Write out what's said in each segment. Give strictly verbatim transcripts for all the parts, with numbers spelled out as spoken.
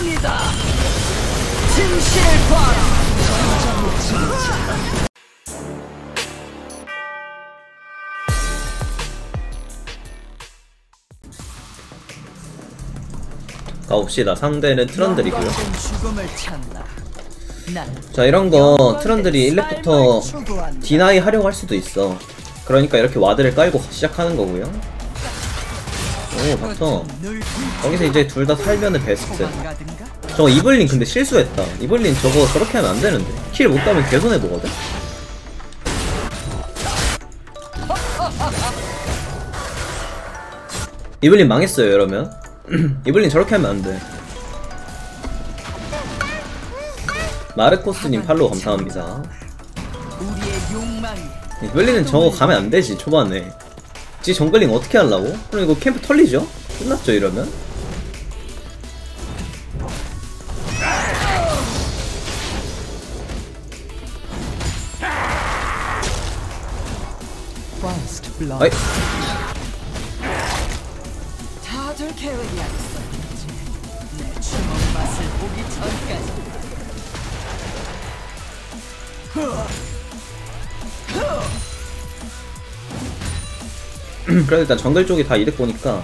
지금이다. 진실을 봐라. 가봅시다. 상대는 트런들이고요. 자, 이런거 트런들이 일 렙부터 디나이 하려고 할 수도 있어. 그러니까 이렇게 와드를 깔고 시작하는 거고요. 오, 바텀. 거기서 이제 둘 다 살면은 베스트. 저거 이블린 근데 실수했다. 이블린 저거 저렇게 하면 안 되는데. 킬 못 따면 개손해보거든? 이블린 망했어요, 이러면. 이블린 저렇게 하면 안 돼. 마르코스님 팔로우 감사합니다. 이블린은 저거 가면 안 되지, 초반에. 지 정글링 어떻게 하려고? 그럼 이거 캠프 털리죠? 끝났죠, 이러면? 아이. 다들 계획이 있었지. 내 주먹 맛을 보기 전까지. 그래도 일단 정글 쪽이 다 이득 보니까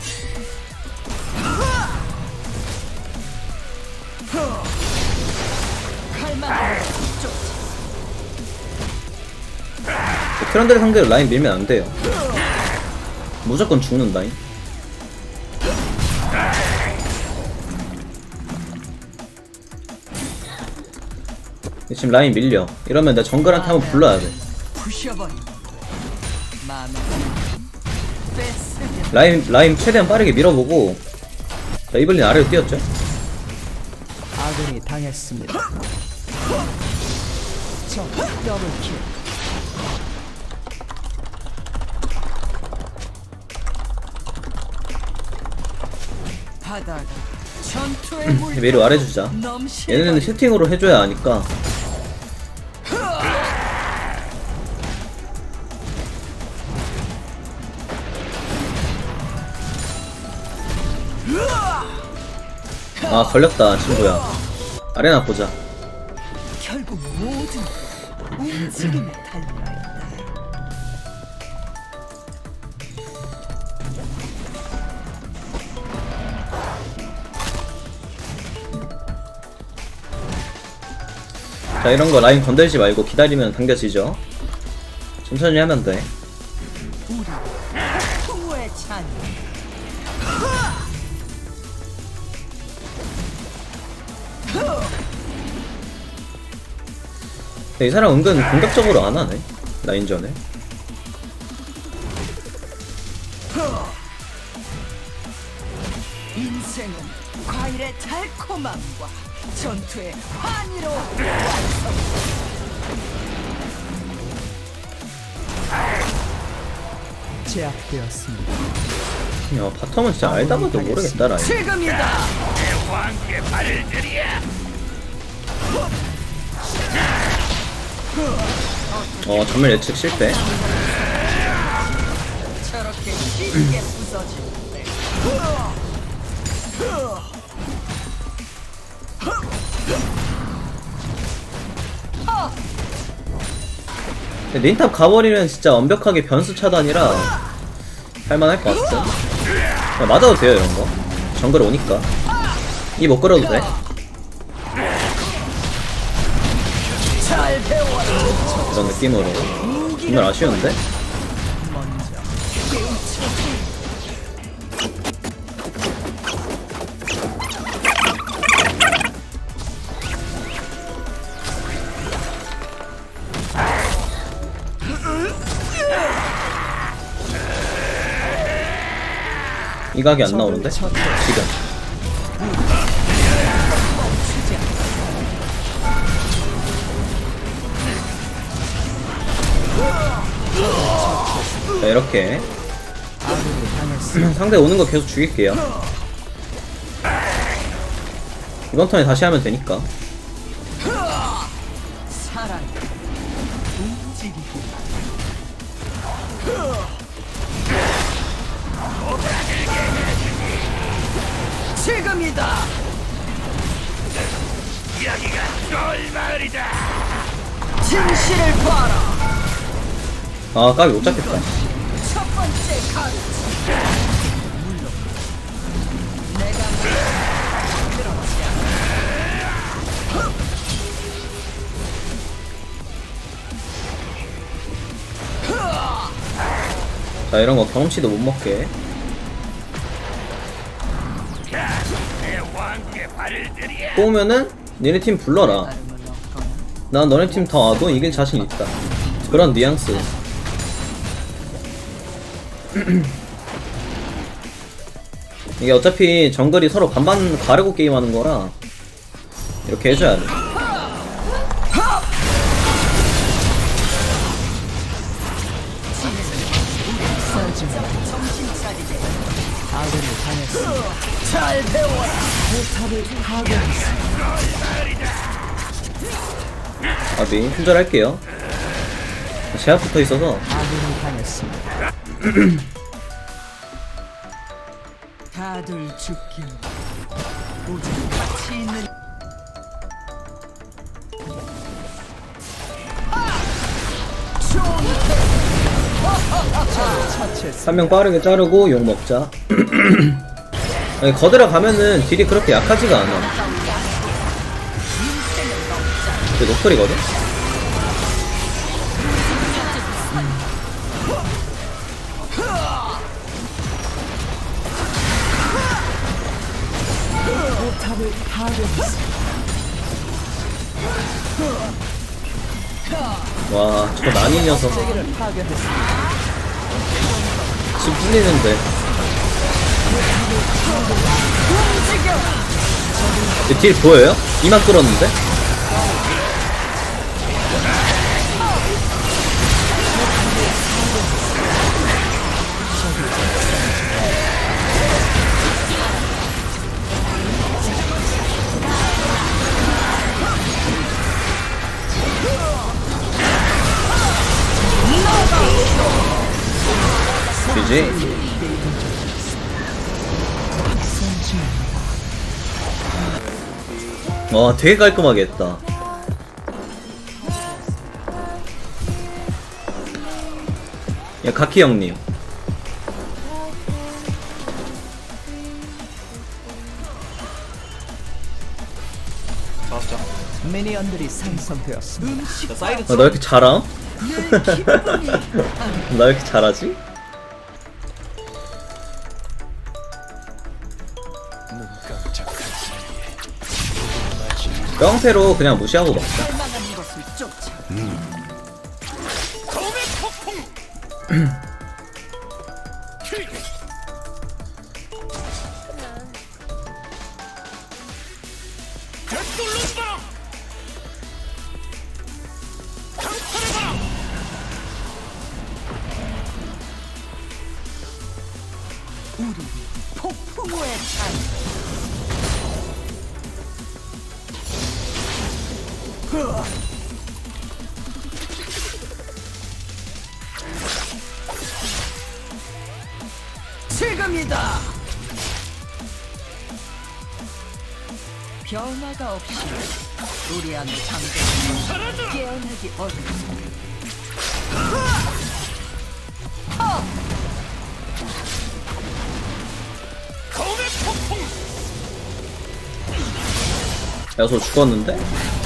트런들 상대로 라인 밀면 안 돼요. 무조건 죽는 라인. 지금 라인 밀려. 이러면 나 정글한테 한번 불러야 돼. 라인 라인 최대한 빠르게 밀어보고. 자, 이블린 아래로 뛰었죠? 아군이 당했습니다. 저 더블킬. 바닥 전투의 물. 메이로 아래 주자. 얘네는 채팅으로 해줘야 하니까. 아, 걸렸다 친구야. 아레나 보자. 결국 모든 움직임에 달려있다. 자, 이런거 라인 건들지 말고 기다리면 당겨지죠. 천천히 하면 돼. 이 사람 은근 공격적으로 안 하네, 라인전에. 인생은 과일의 달콤함과 전투의 환희로 완성. 제압되었습니다. 야, 바텀은 진짜 알다 봐도 모르겠다, 라인. 지금이다. 내 왕의 발들이야. 어, 전멸 예측 실패. 저렇게 쉽게 부서지는데. 닌탑 가버리면 진짜 완벽하게 변수 차단이라 할만할 것 같아. 야, 맞아도 돼요, 이런거. 정글 오니까. 이 못 끌어도 돼. 그런 느낌으로. 정말 아쉬운데? 이 각이 안 나오는데? 지금. 자, 이렇게 상대 오는 거 계속 죽일게요. 이번 턴에 다시 하면 되니까. 지금이다. 여기가 쫄마을이다. 진실을 봐라. 아 까비 못 잡겠다. 첫 번째 가르치. 물론 내가 그렇지 않아. 자 이런 거 경험치도 못 먹게. 내 왕께 발을 들여. 꼬우면은 니네 팀 불러라. 난 너네 팀 더 와도 이길 자신 있다. 그런 뉘앙스. 이게 어차피 정글이 서로 반반 가르고 게임하는 거라 이렇게 해줘야 돼. 잘 배워라. 포탑을 파괴했어. 아비 품절할게요. 제압 붙어 있어서. 아군이 당했습니다. 다들 죽길. 오직 가치 있는. 한 명 빠르게 자르고 욕 먹자. 아니, 거들어 가면은 딜이 그렇게 약하지가 않아. 이게 노플이거든? 포탑을 파괴했어. 와, 저 난이 녀석. 세계를 파괴했어. 집 뚫리는데. 움직여. 딜 보여요? 이만 끌었는데? 그지? 와, 되게 깔끔하게 했다. 야, 가키 형님. 미니언들이 생성되었습니다. 음식 아, 나 왜 이렇게 잘함? 나 왜 이렇게 잘하지? 깡패로 그냥 무시하고 먹자. 살만한 것을 쫓아. 우리 폭풍우의 찬. 지금이다. 변화가 없이 우리 안의 장벽을 깨어나기 어렵다. 야소 죽었는데?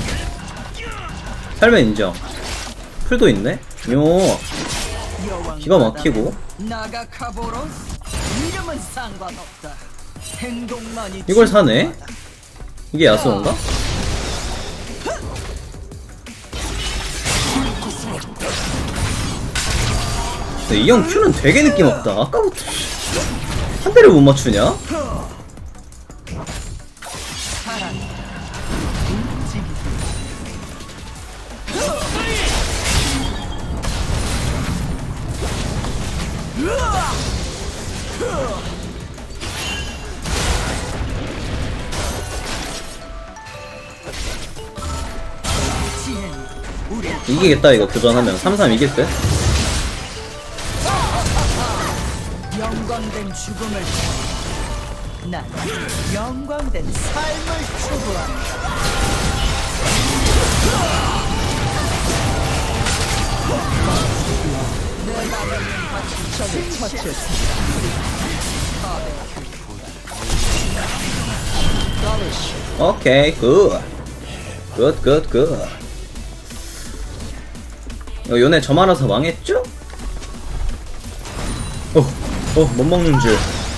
살면 인정. 풀도 있네? 요. 기가 막히고. 나가카보로스 이름은 상관없다. 행동만이 이걸 사네? 이게 야수인가? 이 형 큐는 되게 느낌 없다. 아까부터 한 대를 못 맞추냐? 이기겠다 이거 교전하면 삼 삼 이길 듯? 영광된 죽음을 난 영광된 삶을 추구한다. 적을 처치했습니다. 오케이, 굿. 굿, 굿, 굿. 어, 요네 저 많아서 망했죠? 어, 어, 못 먹는 줄.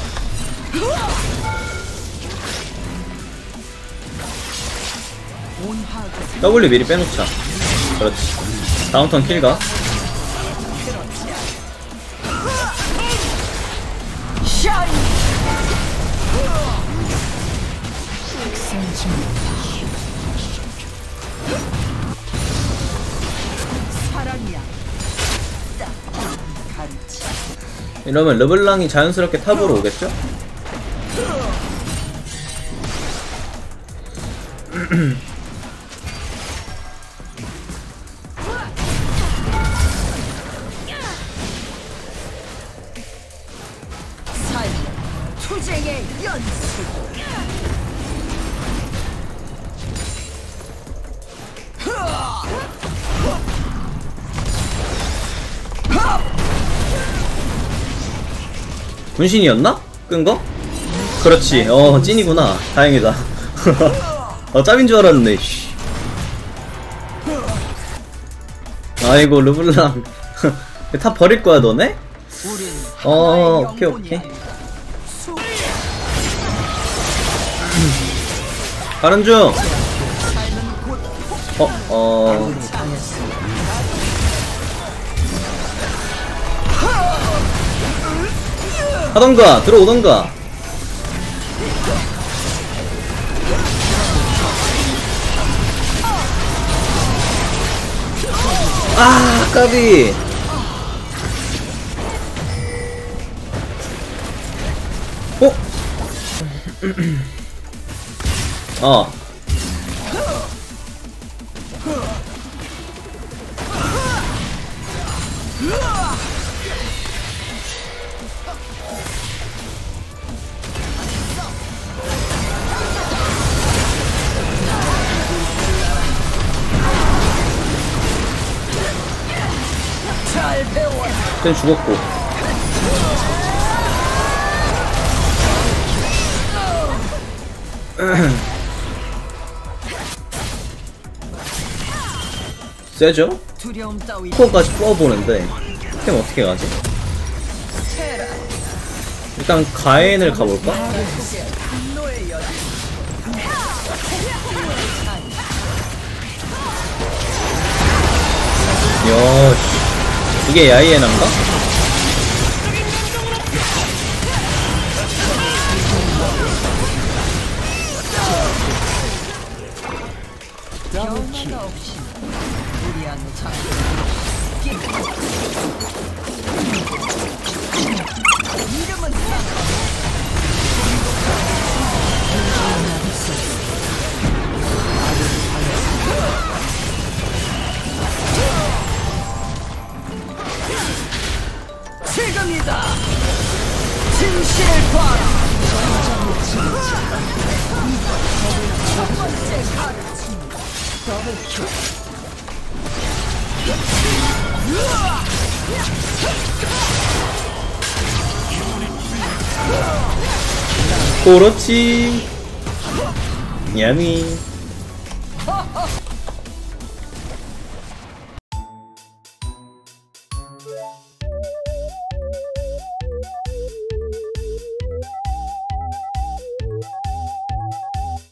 W 미리 빼놓자. 그렇지. 다음 턴 킬가. 이러면 르블랑이 자연스럽게 탑으로 오겠죠? 투쟁의 연습. 분신이었나? 끈거? 그렇지. 어, 찐이구나. 다행이다. 어, 짭인 줄 알았네. 씨. 아이고, 르블랑. 탑 버릴 거야, 너네? 어, 오케이, 오케이. 가는 중! 어, 어. 하던가, 들어오던가. 아, 까비. 어? 어. 쟤 죽었고. 세죠? 코어까지 뽑아보는데 템 어떻게 가지? 일단 가엔을 가볼까? 여씨, 이게 야이에난가? 지금이다. 진실을 봐라. 첫 번째 가르침. 더블킬. 그렇지. 야미.